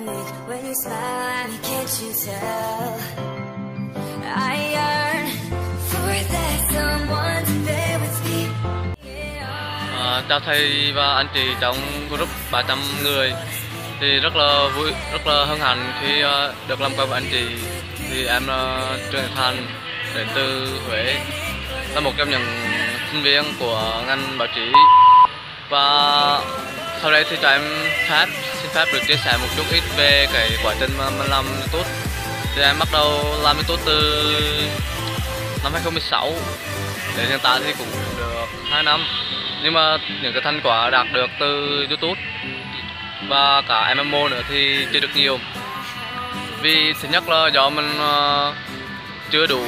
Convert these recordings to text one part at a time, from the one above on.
Chào thầy và anh chị trong group 300 người. Thì rất là vui, rất là hân hạnh khi được làm quen với anh chị. Thì em là Trương Thành, đến từ Huế, là một trong những sinh viên của ngành báo chí. Và sau đây thì cho em xin phép được chia sẻ một chút ít về cái quá trình mà mình làm YouTube. Thì em bắt đầu làm YouTube từ năm 2016 đến hiện tại thì cũng được 2 năm. Nhưng mà những cái thành quả đạt được từ YouTube và cả MMO nữa thì chưa được nhiều. Vì thứ nhất là do mình chưa đủ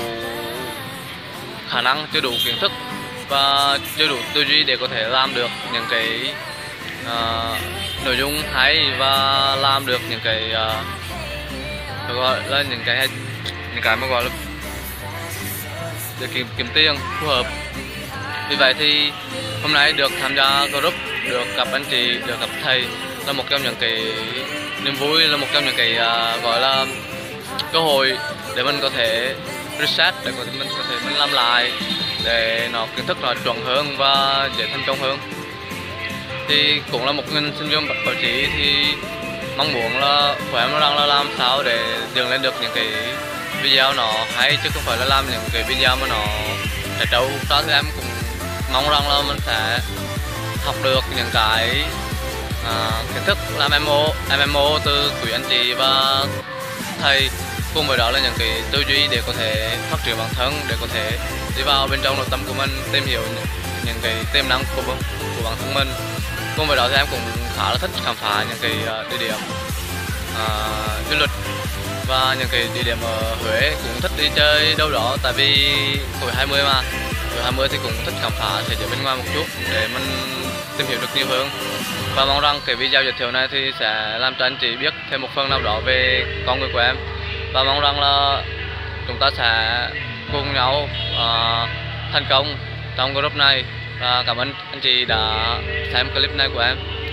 khả năng, chưa đủ kiến thức và chưa đủ tư duy để có thể làm được những cái nội dung hay và làm được những cái gọi là những cái mà gọi là để kiếm tiền phù hợp. Vì vậy thì hôm nay được tham gia group, được gặp anh chị, được gặp thầy là một trong những cái niềm vui, là một trong những cái gọi là cơ hội để mình có thể reset, để mình có thể mình làm lại để nó kiến thức nó chuẩn hơn và dễ thành công hơn. Thì cũng là một người sinh viên báo chí thì mong muốn là của em rằng là làm sao để dựng lên được những cái video nó hay, chứ không phải là làm những cái video mà nó trẻ trâu. Đó thì em cũng mong rằng là mình sẽ học được những cái kiến thức làm MMO từ quý anh chị và thầy, cùng với đó là những cái tư duy để có thể phát triển bản thân, để có thể đi vào bên trong nội tâm của mình, tìm hiểu những cái tiềm năng của bản thân mình. Cùng với đó thì em cũng khá là thích khám phá những cái địa điểm du lịch và những cái địa điểm ở Huế, cũng thích đi chơi đâu đó, tại vì tuổi 20 mà. Tuổi 20 thì cũng thích khám phá thế giới bên ngoài một chút để mình tìm hiểu được nhiều hơn. Và mong rằng cái video giới thiệu này thì sẽ làm cho anh chị biết thêm một phần nào đó về con người của em. Và mong rằng là chúng ta sẽ cùng nhau thành công trong group này. Và cảm ơn anh chị đã xem clip này của em.